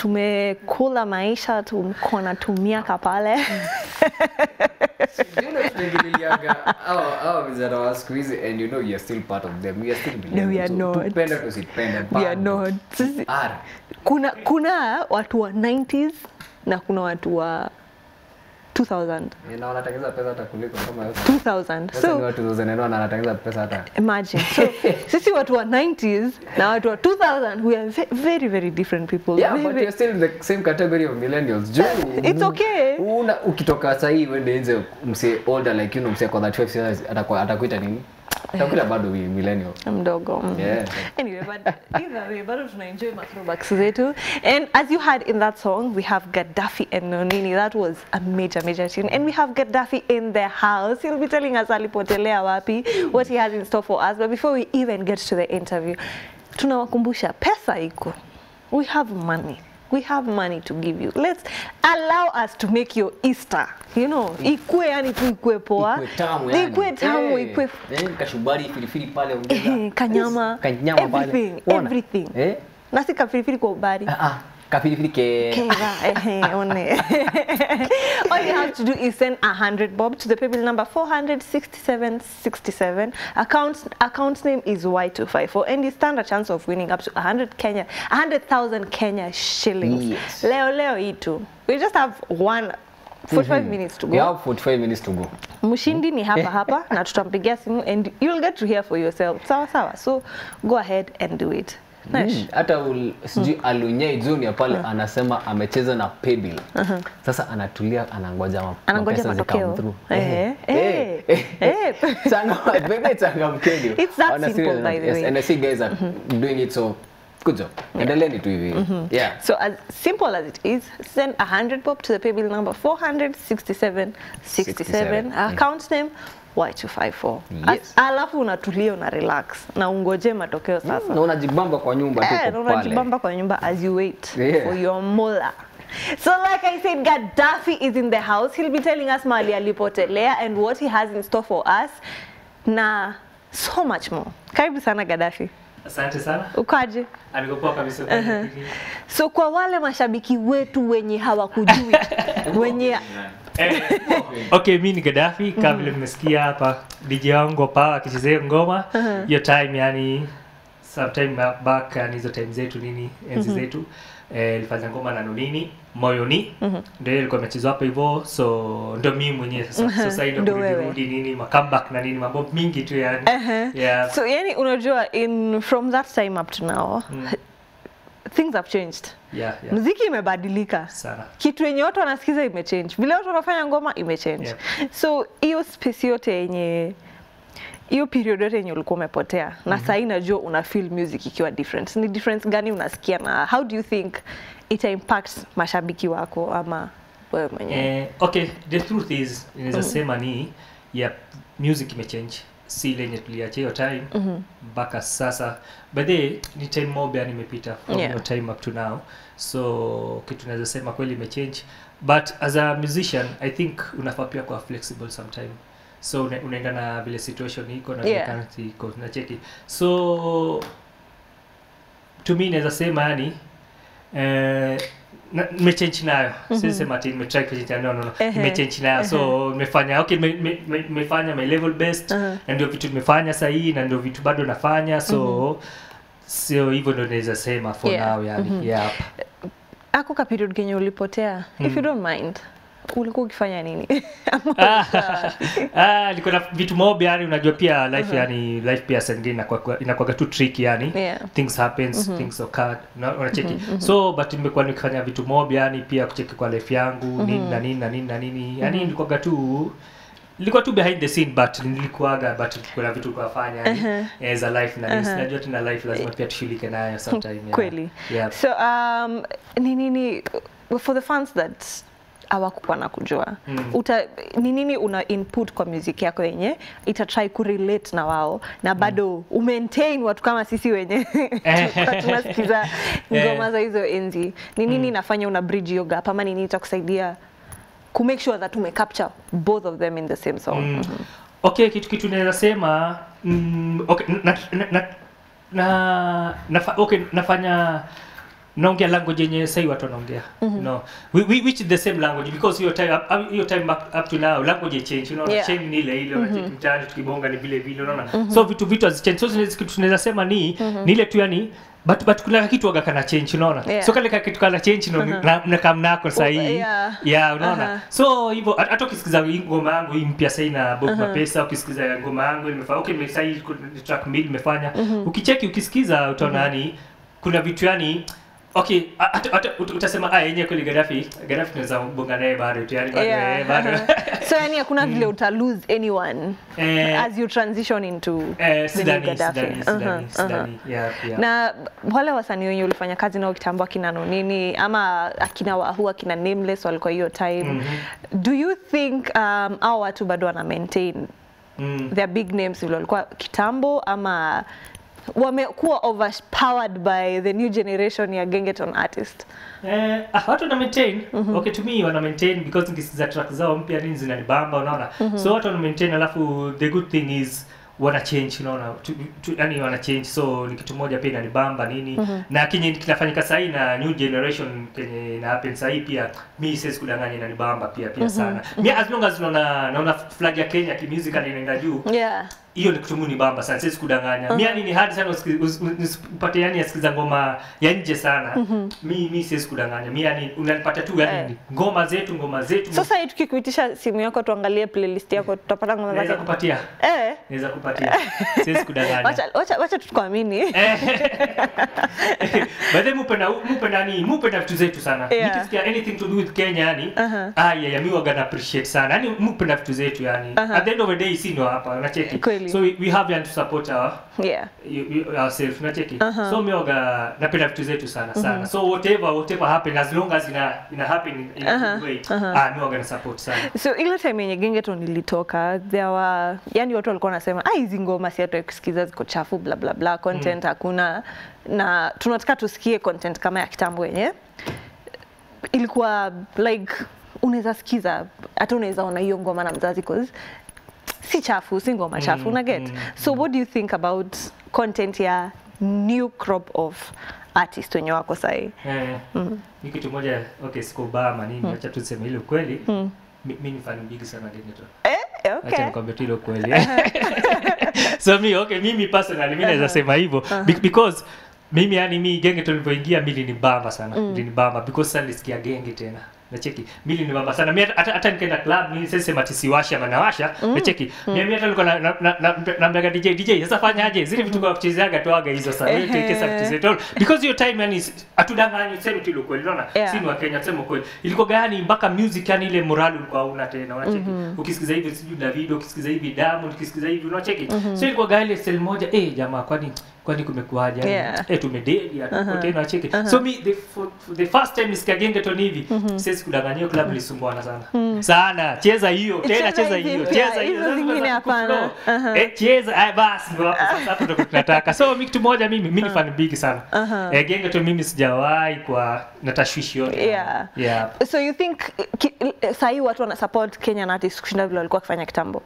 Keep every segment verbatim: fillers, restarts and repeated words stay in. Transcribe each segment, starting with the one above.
tumekula maisha, tuko na tumia kapale. You know, tunangiliaga oh oh vijana wa siku hizi, and you know you're still part of them. We are still millennials. No, we are not. Tupenda tusipenda. We are not. Kuna kuna watu wa nineties na kuna watu wa two thousand. Na wanatengeza pesa hata kuliko kama two thousand. So watu two thousand na wanatengeza pesa hata. Imagine. So sisi watu wa nineties na watu wa two thousand, we are very very different people. Yeah, very, but very... you're still in the same category of millennials. Joe, it's okay. Una ukitoka sasa hivi wende nje mse older like you know mse kwa thirty-five years atakuwa atakuita nini? Atakuita bado we millennial. Mdogo. Yeah. Anyway, but either way, bado tuna enjoy throwbacks zetu. And as you heard in that song, we have Gaddafi and Nonini. That was a major major tune. And we have Gaddafi in the house. He'll be telling us alipotelea wapi, what he has in store for us. But before we even get to the interview, tunawakumbusha pesa iko. We have money. We have money to give you. Let's allow us to make your Easter. You know, ikue yani tu ikue poa. Ikue tamu yani. Ikue tamu, ikue eh kashubari filifili pale ongeza. Kanyama. Kanyama pale. Everything, everything. Eh? Nasi kafilifili kwa ubari. Ah ah. Kafilifili ke. Kera, eh one. All you have to do is send a hundred bob to the PayBill number four hundred sixty-seven sixty-seven. Account account name is Y two five four, and you stand a chance of winning up to one hundred Kenya, one hundred thousand Kenya shillings. Yes. Leo leo itu. We just have one forty-five mm-hmm. minutes to go. We have forty-five minutes to go. Mshindi ni hapa hapa na tutampigia simu and you'll get to hear for yourself. Sawa sawa. So go ahead and do it. Nice. Hata mm, sijui mm. Alunyai Junior pale uh. anasema amecheza na PayBill. Uh -huh. Sasa anatulia anangoja anangoja matokeo. Eh eh eh. Changa bebe changa mkeni. It's that simple by the way. Yes, and I see guys are mm -hmm. doing it so good job. Endeleeni tu hivi. Yeah. So as simple as it is, send a hundred bob to the PayBill number four hundred sixty-seven sixty-seven. Account name Y two five four. Yes. Alafu unatulia una relax na ungoje matokeo sasa. Na unajibamba kwa nyumba tu pale. Eh, unajibamba kwa nyumba as you wait yeah. for your mola. So like I said, Gaddafi is in the house. He'll be telling us mali alipotelea and what he has in store for us na so much more. Karibu sana Gaddafi. Asante sana. Ukaje? Alikopoa kabisa. Uh -huh. So kwa wale mashabiki wetu wenye hawakujui wenye eh, okay, mimi ni Gaddafi kama vile mmesikia hapa D J wangu pa akichezea ngoma hiyo uh -huh. time yani sometime back and hizo time zetu nini enzi uh -huh. zetu eh nilifanya ngoma na Nonini Moyoni uh -huh. ndio ilikuwa imechezwa hapo hivyo, so ndio mimi mwenyewe sasa uh -huh. so sasa ndio kurudi nini ma comeback na nini mambo mingi tu yani uh -huh. yeah. So yani unajua in from that time up to now mm. things have changed. Yeah, yeah. Muziki imebadilika sana. Kitu yenye watu wanasikiza imechange. Vile watu wanafanya ngoma imechange. Yeah. So hiyo space yote yenye hiyo period yote yenye ulikuwa umepotea mm -hmm. na sasa inajua una feel music ikiwa different. Ni difference gani unasikia na how do you think it impacts mashabiki wako ama wewe mwenyewe? Eh, okay, the truth is inaweza sema ni yeah, music imechange. Si ile yenye tuliacha hiyo time mpaka mm -hmm. sasa. But the ni time mob yani imepita from yeah. your time up to now. So kitu naweza sema kweli imechange. But as a musician, I think unafaa pia kuwa flexible sometime. So una, unaenda na vile situation iko na yeah. currency iko na cheki. So to me naweza sema yani eh nimechange nayo. Mm -hmm. Sisi sema ati nimetry kujita no no no. Nimechange nayo. So nimefanya okay nimefanya my level best uh -huh. na ndio vitu nimefanya sasa hii na ndio vitu bado nafanya so mm -hmm. sio hivyo ndio naweza sema for yeah. now yani. Mm -hmm. Yeah. Ako ka period kenye ulipotea. Mm. If you don't mind, ulikuwa ukifanya nini? Ah, niko na vitu mob yani unajua pia life uh -huh. yani life pia sengine inakuwa inakuwa tu tricky yani. Yeah. Things happens, mm -hmm. things occur. Unacheki. Mm -hmm. So but nimekuwa nikifanya vitu mob yani pia kucheki kwa life yangu, mm -hmm. nini na nini na nini na nini. Yani nilikuwa tu nilikuwa tu behind the scene but nilikuaga but kuna vitu kufanya yani uh -huh. as a life na nini. Najua tuna life lazima pia tushirike nayo sometime. Kweli. Yeah. So um nini nini for the fans that hawakuwa na kujua mm. uta ni nini una input kwa music yako yenye ita try ku relate na wao na bado mm. maintain watu kama sisi wenye tunasikiza ngoma za hizo enzi. Ni nini inafanya una bridge hiyo gap ama nini itakusaidia ku make sure that ume capture both of them in the same song? Mm. Mm -hmm. Okay, kitu kitu naweza sema mm, okay na na na, na, na okay nafanya naongea language yenye sasa watu wanaongea mm -hmm. you know we, we, which is the same language because your time up, your time up, up to now language change you know yeah. change ni ile ile mm -hmm. mtaani tukibonga ni vile vile unaona mm -hmm. so vitu vitu hazichange so kitu tunaweza sema ni mm -hmm. ni ile tu yani but but kuna kitu waga kana change unaona yeah. so kale kitu kana change no uh -huh. na kama nako sasa hii yeah, yeah unaona uh -huh. so hivyo hata ukisikiza ngoma yangu hii mpya sasa ina book uh -huh. mapesa ukisikiza ngoma yangu nimefanya okay nimesha hii track mbili nimefanya uh -huh. ukicheki ukisikiza utaona yani uh -huh. kuna vitu yani okay hata utasema ah yenyewe kweli Gaddafi Gaddafi tunaweza bonga naye bado tu yani bado yeah. bado so yani hakuna vile uta lose anyone eh, as you transition into eh, Sidani Sidani Sidani Sidani yeah yeah na wale wasanii wenyewe ulifanya kazi nao kitambo akina Nonini ama akina Wahua akina Nameless walikuwa hiyo time mm -hmm. do you think um au watu bado wana maintain mm. their big names vile walikuwa kitambo ama wamekuwa overpowered by the new generation ya Gengeton artist? Eh, watu wana maintain. Mm -hmm. Okay, to me wana maintain because nikisikiza track zao mpya nini zinanibamba unaona. Mm -hmm. So watu wana maintain alafu the good thing is wana change unaona. Yaani wana change so ni kitu moja pia inanibamba nini. Mm -hmm. Na kinyi kinafanyika sasa hii na new generation kenye ina happen sasa hii pia mimi siwezi kudanganya inanibamba pia pia mm -hmm. sana. Mimi as long as naona naona flag ya Kenya kimusically inaenda juu. Yeah. Hiyo ni kitu muni bamba sana siwezi kudanganya. Uh-huh. Mimi ni hard sana usipate yani asikiza ngoma ya nje sana. Mimi mimi siwezi kudanganya. Mimi yani unanipata tu yani eh. ngoma zetu ngoma zetu. Sasa hii tukikuitisha simu yako tuangalie playlist yako tutapata ngoma zake. Naweza kupatia. Eh. Naweza kupatia. Siwezi kudanganya. Wacha wacha wacha tukuamini. Baadaye mpenda mpenda ni mpenda vitu zetu sana. Yeah. Nikisikia anything to do with Kenya yani uh-huh. ah yeah, yeah mimi waga appreciate sana. Yani mpenda vitu zetu yani. Uh-huh. At the end of the day si ndo hapa unacheki. So we, we have to support our yeah ourselves unacheki. Uh-huh. So mioga napenda vitu zetu sana sana. Uh-huh. So whatever whatever happen as long as ina ina happen in a uh-huh. way uh-huh. ah mioga na support sana. So ile time yenye Gengeton ilitoka there were yani watu walikuwa wanasema ah hizi ngoma si hata kusikiza ziko chafu bla bla bla content mm. hakuna na tunataka tusikie content kama ya kitambo yenye ilikuwa like unaweza sikiza hata unaweza ona hiyo ngoma na mzazi cause si chafu si ngoma chafu mm, una get mm, so what do you think about content ya new crop of artist wenye wako sahi eh mm. ni kitu moja okay siko bama nini acha mm. tuseme ile kweli mm. mimi ni fan big sana Gengeton eh okay acha nikwambie tu ile kweli so mimi okay mimi personally mimi naweza sema hivyo because mimi yani mimi Gengeton nilipoingia mimi ni bamba sana mm. ni bamba because sasa nilisikia genge tena nacheki mimi ni bamba sana mimi hata hata nikaenda club mimi sasa sema tisiwasha manawasha mm. nacheki mimi mm. hata nilikuwa na na na mbega D J D J sasa fanyaje zile vitu kwa kuchezeaga toaga hizo sana wewe tuikesa vitu zetu because your time yani atudanganya sema tu kweli unaona yeah. si ni wa Kenya sema kweli ilikuwa gani mpaka music yani ile moral ulikuwa una tena unacheki mm -hmm. ukisikiza hivi sijui David ukisikiza hivi Diamond ukisikiza hivi unacheki mm -hmm. so ilikuwa gani ile style moja eh jamaa kwani kwani kumekuaje yani yeah. eh tumedeli hapo uh-huh. tena unacheki uh-huh. so me the for, for the first time nisikia Gengeton hivi mm -hmm. sisi kudanganyia club nilisumbuana sana mm. sana cheza hiyo tena cheza hiyo cheza hiyo zingine hapana eh cheza ai basi ndio hapo sasa hapo ndio tunataka so mimi kitu moja mimi mimi ni fan big sana uh-huh. eh Gengeton mimi sijawahi kwa natashwishi yote yeah yeah so you think sahi watu wana support Kenyan artists kushinda vile walikuwa kufanya kitambo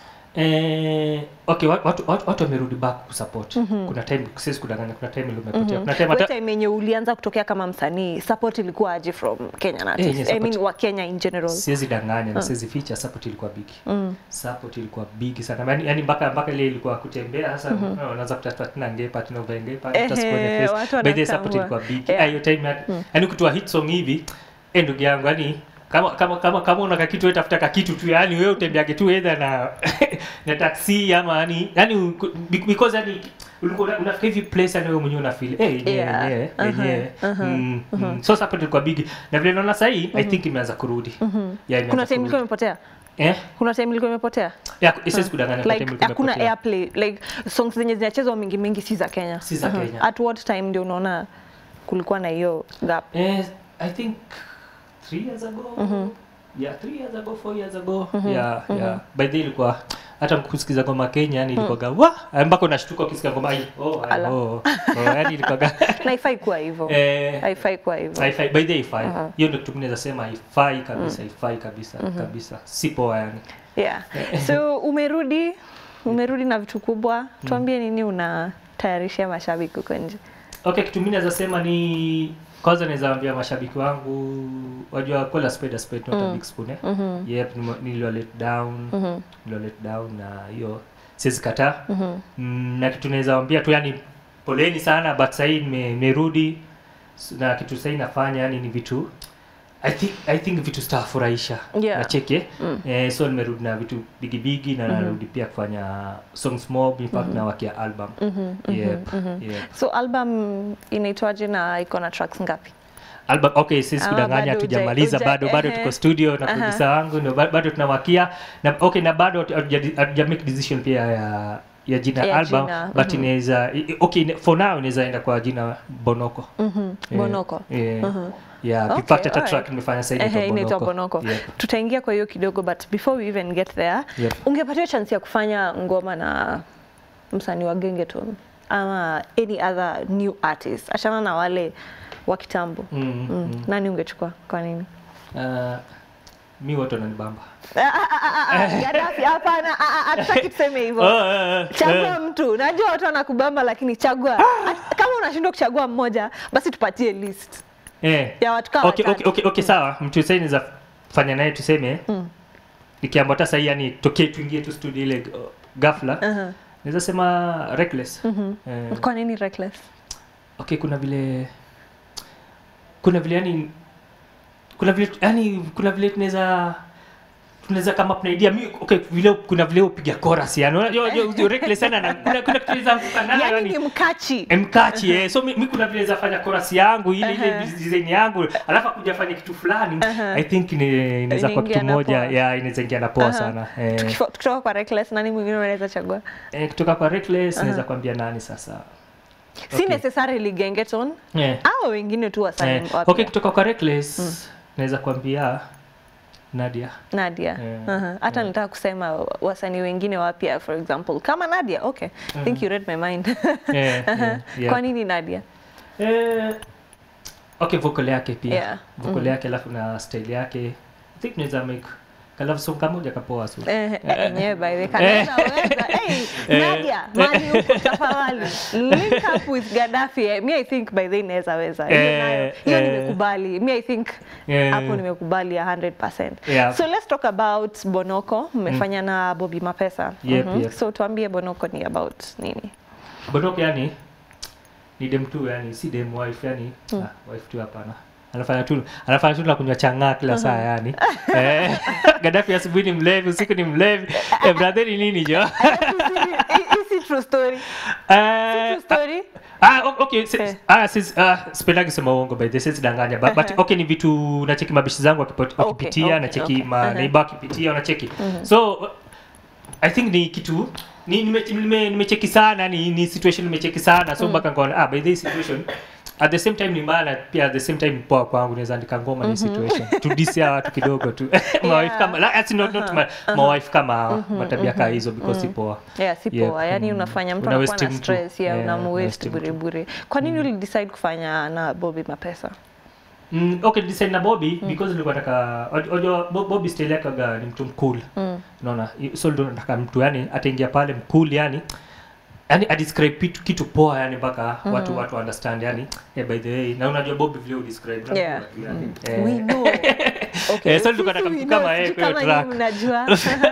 Eh okay watu watu watu wamerudi back kusupport. Mm -hmm. Kuna time sisi kudanganya kuna time umepotea. Mm -hmm. Kuna time hata time yenye ulianza kutokea kama msanii support ilikuwa aje from Kenyan artists? Eh, I mean wa Kenya in general. Siwezi danganya na siwezi feature support ilikuwa big. Mm. Support ilikuwa big sana. Yaani yani mpaka mpaka ile ilikuwa kutembea sasa mm -hmm. unaanza kutafuta tena ngepa tena uvengepa hata sikuone face. By the support ilikuwa big. Yeah. Hiyo time yani kutoa hit song hivi eh ndugu yangu yani kama kama kama kama una kitu wewe tafuta kitu tu yani wewe utembeage tu either na na taxi ama yani yani because yani ulikuwa unafika hivi place yani wewe mwenyewe una feel eh yenyewe yenyewe so support ilikuwa big na vile naona sasa hii I think imeanza kurudi yeah kuna time ilikuwa imepotea eh kuna time ilikuwa imepotea yeah isisi kudanganya kwa time ilikuwa imepotea hakuna airplay like songs zenye zinachezwa mingi mingi si za Kenya si za Kenya at what time ndio unaona kulikuwa na hiyo gap eh I think three years ago mm-hmm. yeah three years ago four years ago mm-hmm. yeah mm-hmm. yeah by the ilikuwa hata mkusikiza ngoma Kenya yani ilikuwa mm. wa mpaka unashtuka ukisikia ngoma hii oh oh oh yani ilikuwa na haifai kuwa hivyo eh haifai kuwa hivyo haifai by the haifai hiyo ndio tunaweza sema haifai kabisa haifai kabisa kabisa si poa yani yeah so umerudi umerudi na vitu kubwa tuambie nini unatayarishia mashabiki huko nje okay kitu mimi naweza sema ni kwanza naweza ambia mashabiki wangu wajua kola spade spade not mm. a big spoon eh mm-hmm. yep nilio let down mm-hmm. nilio let down na hiyo siwezi kataa mm-hmm. mm, na kitu naweza ambia tu yani poleni sana but sasa nimerudi na kitu sasa nafanya yani ni vitu I think I think vitu stafurahisha yeah. na cheke mm. eh, so nimerudi na vitu bigi bigi na narudi mm-hmm. pia kufanya songs more in fact mm-hmm. na wakia album mm-hmm. yep. Mm-hmm. yep so album inaitwaje na iko na tracks ngapi album okay sisi kudanganya ah, tujamaliza bado bado tuko studio na producer wangu ndio bado tunawakia na okay na bado hatuja make decision pia ya ya jina ya album jina. But mm-hmm. inaweza okay for now inaweza enda kwa jina Bonoko mhm yeah. Bonoko yeah. mm-hmm. yeah okay, kipata ta track nimefanya sasa hivi Bonoko, Bonoko. Yeah. Tutaingia kwa hiyo kidogo but before we even get there yep. ungepata chance ya kufanya ngoma na msanii wa Gengeton ama any other new artist achana na wale wa kitambo mm, mm. mm. nani ungechukua kwa nini uh, mi watu wananibamba Gaddafi hapana hataki tuseme hivyo chagua mtu najua watu wanakubamba lakini chagua kama unashindwa kuchagua mmoja basi tupatie list eh ya watu kama okay okay okay okay sawa mtu sasa inaweza fanya naye tuseme mm. nikiambata sasa yani tokee tuingie tu studio ile uh, ghafla uh-huh. naweza sema Reckless mm-hmm. eh. Kwa nini Reckless okay kuna vile kuna vile yani kuna vile yani kuna vile tunaweza tunaweza kama kuna idea mimi okay vile kuna vile upiga chorus yani yo yo Reckless sana na kuna kuna tunaweza kukanana yani ni mkachi mkachi eh so mimi kuna vile naweza fanya chorus yangu ile ile design yangu alafu kuja fanya kitu fulani I think inaweza kwa kitu moja ya inaweza ingia na poa sana eh kutoka kwa Reckless nani mwingine unaweza chagua eh kutoka kwa Reckless naweza kwambia nani sasa si okay. necessarily Gengeton yeah. au wengine tu wasanii yeah. wapi okay kutoka kwa Reckless mm. naweza kwambia Nadia Nadia yeah. uh-huh. hata yeah. nilitaka kusema wasanii wengine wapya for example kama Nadia okay I uh-huh. think you read my mind yeah, uh-huh. yeah, yeah. Kwa nini Nadia eh okay vocal yake pia yeah. vocal mm-hmm. yake alafu na style yake I think naweza make kalafu song kama moja kapoa tu eh yenyewe by the kanaweza hey Nadia mali uko tafadhali link up with Gaddafi me I think by the inaweza weza hiyo hiyo nimekubali me I think hapo nimekubali one hundred percent so let's talk about Bonoko mmefanya mm. na Bobby Mapesa yep, mm-hmm. yep. so tuambie Bonoko ni about nini Bonoko yani ni dem tu yani si dem wife yani mm. ah, wife tu hapana anafanya tu anafanya tu na kunywa chang'aa kila saa yani eh Gaddafi asubuhi ni mlevi usiku ni mlevi eh brother ni nini jo is true story eh true story ah okay ah sis ah spendagi sema uongo by this is danganya but, but okay ni vitu nacheki mabishi zangu wakipitia na cheki ma neighbor akipitia na cheki so I think ni kitu ni nimecheki sana ni ni situation nimecheki sana so mpaka ngaona ah by this situation at the same time ni mbaya pia at the same time poa kwangu naweza andika ngoma ni situation to disia watu kidogo tu my wife kama like it's not not my, my wife kama matabia kama hizo because si poa yeah si poa yani unafanya mtu anakuwa na stress ya unamuwaste bure bure kwa nini uli decide kufanya na Bobby Mapesa Mm, okay decide na Bobby mm. because nilikuwa nataka ojo Bobby style yake ni mtu mcool mm. unaona so ndio nataka mtu yani ataingia pale mcool yani yani a describe kitu, kitu poa yani mpaka mm-hmm. watu watu understand yani yeah, by the way na unajua Bobby vile describe na yeah. yani mm. eh. we know okay so nilikuwa nataka mtu kama yeye kwa track unajua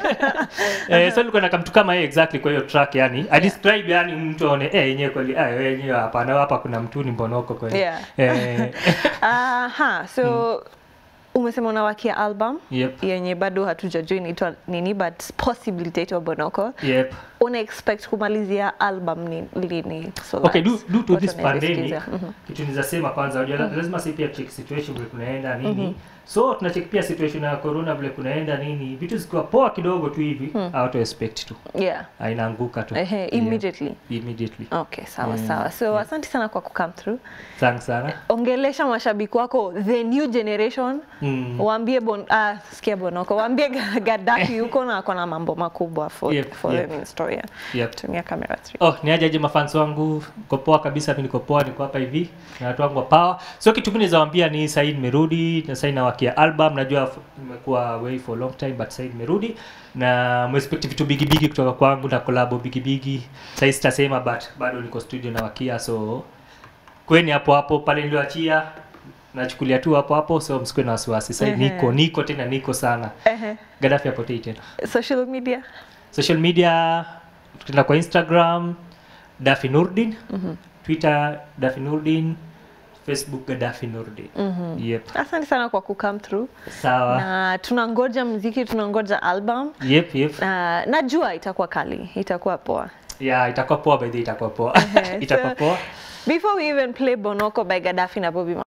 eh so nilikuwa nataka mtu kama yeye exactly kwa hiyo track yani a describe yani mtu aone eh yenyewe kweli ah yenyewe hapa na hapa kuna mtu ni Bonoko kweli yeah. eh aha so mm. umesema unawakia album yep. yenye bado hatujajua inaitwa nini but possibly itaitwa Bonoko yep. una expect kumalizia album ni lini so okay do do to this pandemic mm-hmm. kitu nizasema kwanza unajua mm-hmm. lazima sisi pia check situation vile kunaenda nini mm-hmm. so tunacheck pia situation ya corona vile kunaenda nini vitu zikiwa poa kidogo tu hivi mm. auto expect tu yeah inaanguka tu uh, yeah. immediately immediately okay sawa mm. sawa so yeah. asante sana kwa come through thanks sana ongelesha mashabiki wako the new generation mm. waambie bon ah sikia Bonoko waambie Gaddafi yuko na akona mambo makubwa for yep. for yep. the story yep. tumia camera three oh ni aje mafans wangu niko poa kabisa mimi niko poa niko hapa hivi na watu wangu wa power so kitu mimi nawaambia ni sasa nimerudi na sasa nawakia album najua nimekuwa away for a long time but sasa nimerudi na expect vitu bigi bigi kutoka kwangu na collab bigi bigi sasa sitasema but bado niko studio na wakia so kweni hapo hapo pale niliyoachia nachukulia tu hapo hapo, so msikwe na wasiwasi. Sasa Ehe. niko niko tena niko sana. Ehe. Gaddafi hapo tena. Social media? Social media tuna kwa Instagram Dafi Nurdin, Twitter Dafi Nurdin, Facebook Gaddafi Nurdin. Yep. Asante sana kwa ku come through. Sawa. Na tunangoja muziki, tunangoja album. Yep, yep. Na najua itakuwa kali, itakuwa poa. Yeah, itakuwa poa by the itakuwa poa. Ehe, Itakuwa so- poa. Before we even play Bonoko by Gaddafi na Bobby